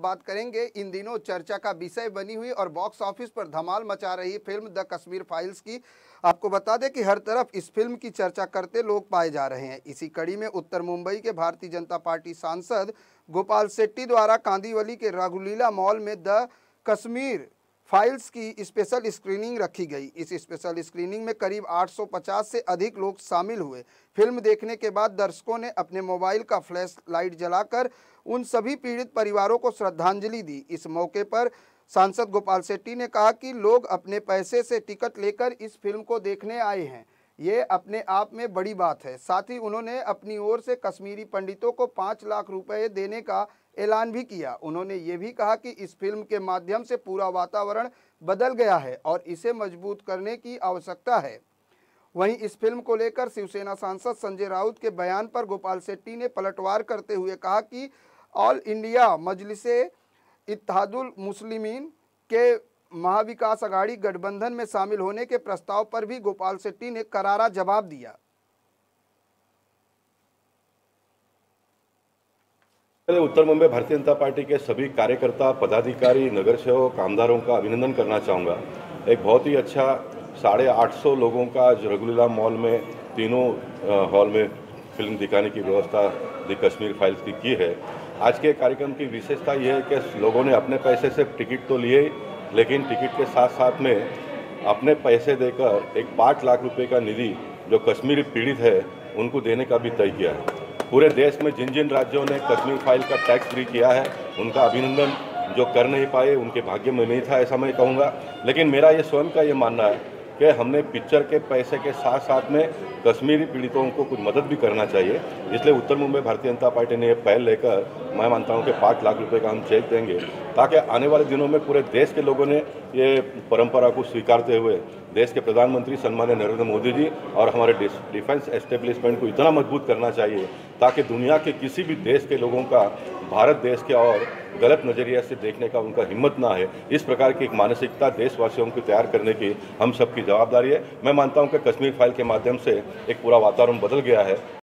बात करेंगे इन दिनों चर्चा का विषय बनी हुई और बॉक्स ऑफिस पर धमाल मचा रही फिल्म द कश्मीर फाइल्स की। आपको बता दें कि हर तरफ इस फिल्म की चर्चा करते लोग पाए जा रहे हैं। इसी कड़ी में उत्तर मुंबई के भारतीय जनता पार्टी सांसद गोपाल शेट्टी द्वारा कांदिवली के रघुलीला मॉल में द कश्मीर फाइल्स की स्पेशल स्क्रीनिंग रखी गई। इस स्पेशल स्क्रीनिंग में करीब 850 से अधिक लोग शामिल हुए। फिल्म देखने के बाद दर्शकों ने अपने मोबाइल का फ्लैश लाइट जलाकर उन सभी पीड़ित परिवारों को श्रद्धांजलि दी। इस मौके पर सांसद गोपाल शेट्टी ने कहा कि लोग अपने पैसे से टिकट लेकर इस फिल्म को देखने आए हैं, ये अपने आप में बड़ी बात है। साथ ही उन्होंने अपनी ओर से कश्मीरी पंडितों को 5 लाख रुपए देने का ऐलान भी किया। उन्होंने ये भी कहा कि इस फिल्म के माध्यम से पूरा वातावरण बदल गया है और इसे मजबूत करने की आवश्यकता है। वहीं इस फिल्म को लेकर शिवसेना सांसद संजय राउत के बयान पर गोपाल शेट्टी ने पलटवार करते हुए कहा कि ऑल इंडिया मजलिसे इत्तेहादुल मुस्लिमीन के महाविकास अघाड़ी गठबंधन में शामिल होने के प्रस्ताव पर भी गोपाल शेट्टी ने करारा जवाब दिया। उत्तर मुंबई भारतीय जनता पार्टी के सभी कार्यकर्ता, पदाधिकारी, नगर सेवक, कामदारों का अभिनंदन करना चाहूँगा। एक बहुत ही अच्छा 850 लोगों का आज रघुलीला मॉल में तीनों हॉल में फिल्म दिखाने की व्यवस्था द कश्मीर फाइल्स की है। आज के कार्यक्रम की विशेषता यह है कि लोगों ने अपने पैसे से टिकट तो लिए, लेकिन टिकट के साथ साथ में अपने पैसे देकर एक 5 लाख रुपए का निधि जो कश्मीरी पीड़ित है उनको देने का भी तय किया है। पूरे देश में जिन जिन राज्यों ने कश्मीर फाइल का टैक्स फ्री किया है उनका अभिनंदन। जो कर नहीं पाए उनके भाग्य में नहीं था ऐसा मैं कहूँगा। लेकिन मेरा ये स्वयं का ये मानना है कि हमने पिक्चर के पैसे के साथ साथ में कश्मीरी पीड़ितों को कुछ मदद भी करना चाहिए। इसलिए उत्तर मुंबई भारतीय जनता पार्टी ने ये पहल लेकर मैं मानता हूँ कि 5 लाख रुपए का हम चेक देंगे, ताकि आने वाले दिनों में पूरे देश के लोगों ने ये परंपरा को स्वीकारते हुए देश के प्रधानमंत्री सम्माननीय नरेंद्र मोदी जी और हमारे डिफेंस एस्टेब्लिशमेंट को इतना मजबूत करना चाहिए ताकि दुनिया के किसी भी देश के लोगों का भारत देश के और गलत नज़रिया से देखने का उनका हिम्मत ना है। इस प्रकार की एक मानसिकता देशवासियों को तैयार करने की हम सबकी जवाबदारी है। मैं मानता हूं कि कश्मीर फाइल के माध्यम से एक पूरा वातावरण बदल गया है।